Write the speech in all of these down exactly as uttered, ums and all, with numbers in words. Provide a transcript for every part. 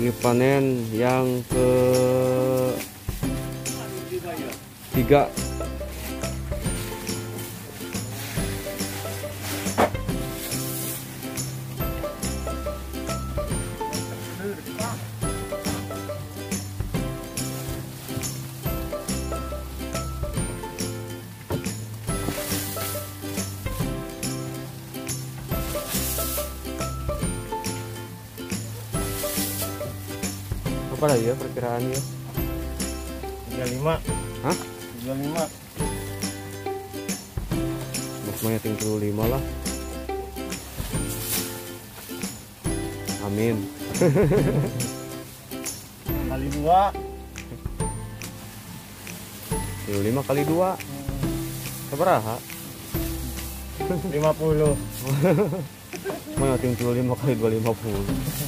lagi panen yang ke tiga. Apa lagi ya perkiraannya? tiga puluh lima. Hah? tiga puluh lima. Maksudnya tiga puluh lima lah. Amin. Kali dua. tiga puluh lima kali dua. Sabaraha? lima puluh. Maksudnya tiga puluh lima kali dua lima puluh.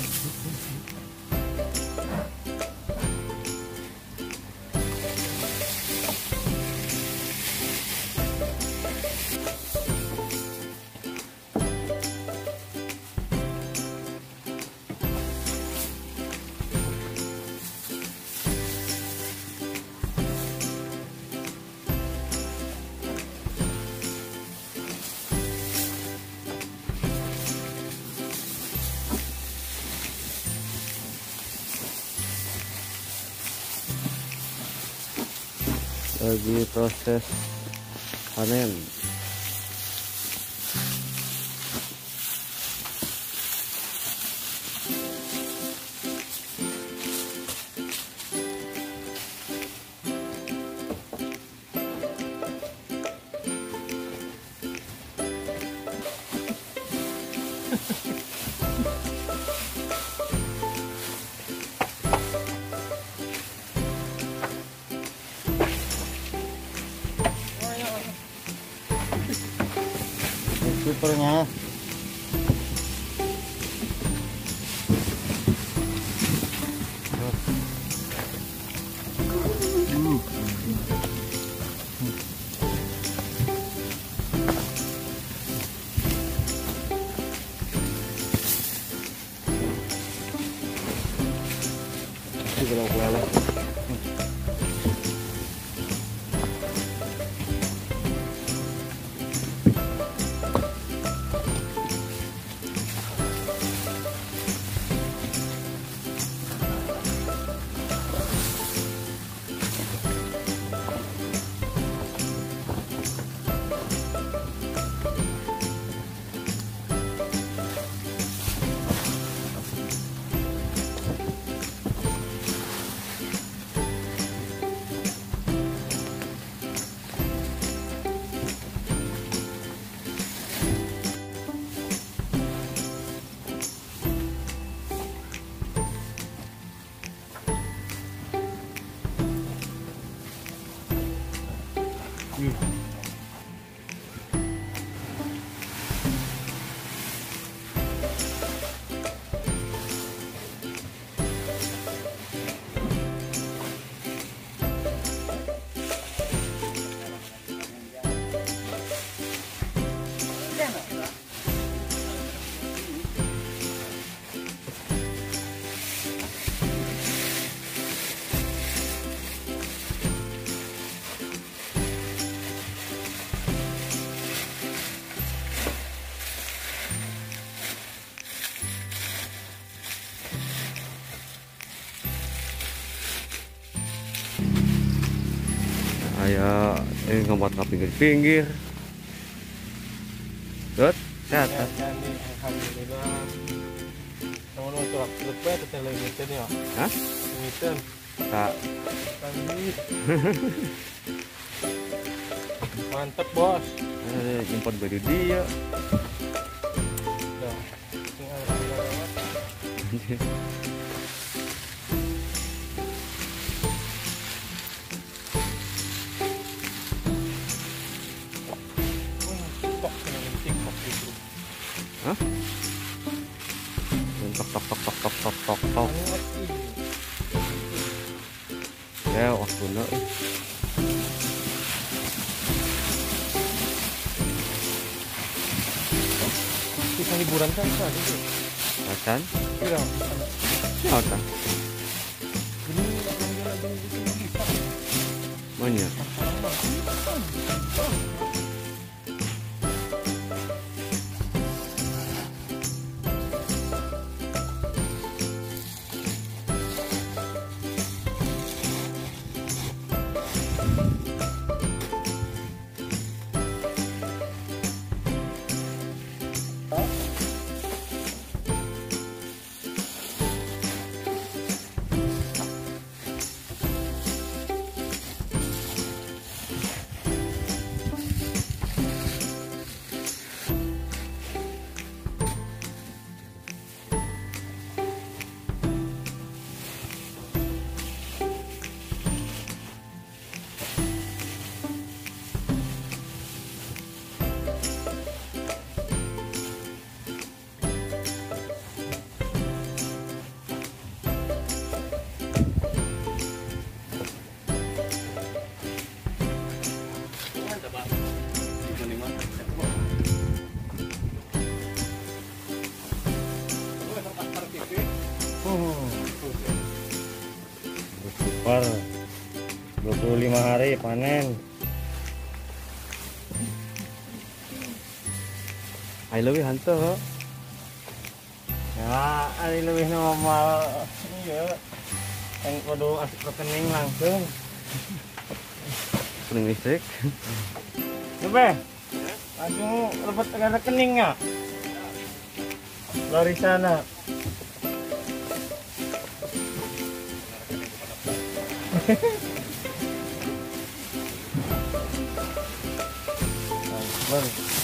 Lagi proses panen. Sweepernya. Hmm. Ini kalau kuala. Ayah ini ngebuat ke pinggir-pinggir. Dut, sehat. Ya, jadi alhamdulillah. Namun untuk aktifnya kita limitin ya. Hah? Limitin. Kak. Kali. Mantep bos. Eh, nyimpan baju dia. Udah. Tinggal tinggal lewat. Hah? Tok tok tok tok tok tok tok tok. Ya waktunya. Bisa liburan kan tadi tuh. Macan? Iya, Siapa? Banyak. Per dua puluh lima hari panen. Ai lebih hantu ho. Ya, ari leuwih normal ieu. Yang kudu asup rekening langsung. Kuning listrik. Coba. Langsung lepet ke rekeningnya. Dari sana. Nah,